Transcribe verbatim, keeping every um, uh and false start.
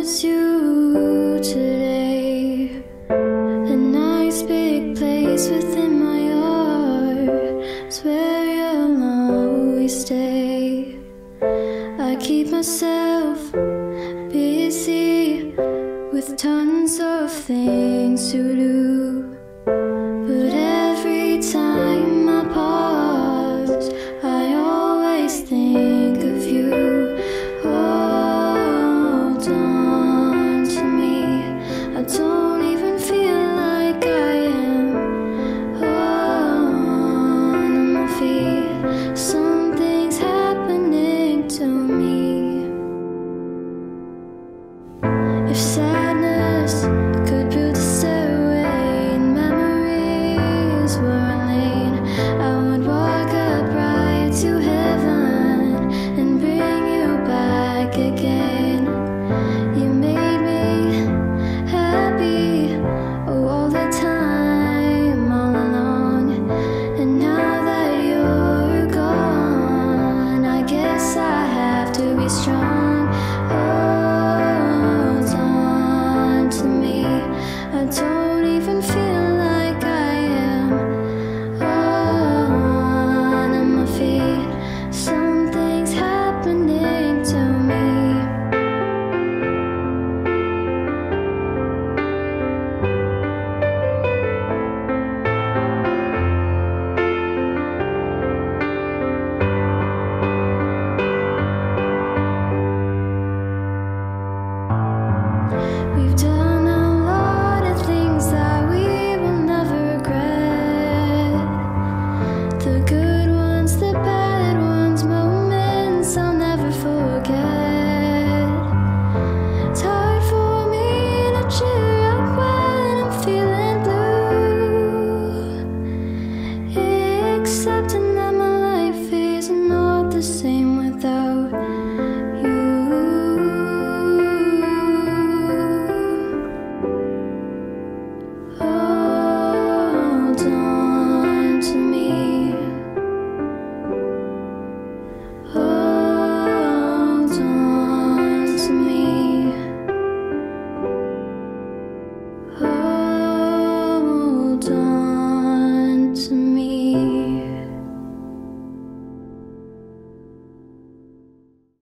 miss you today. A nice big place within my heart is where you'll always stay. I keep myself busy with tons of things to do, but every time I pause, I always think of you. Hold on to me, I don't even feel like I am on my feet. Something's happening to me. If sadness could build a stairway and memories were a lane, I would walk up right to heaven and bring you back again. You made me happy, oh, all the time, all along. And now that you're gone, I guess I have to be strong. Hold on to me, I don't even feel like I am on my feet. Something's happening to me. We've done a lot of things that we will never regret. The good ones, the bad ones, moments I'll never forget. It's hard for me to cheer up when I'm feeling blue, accepting that my life is not the same.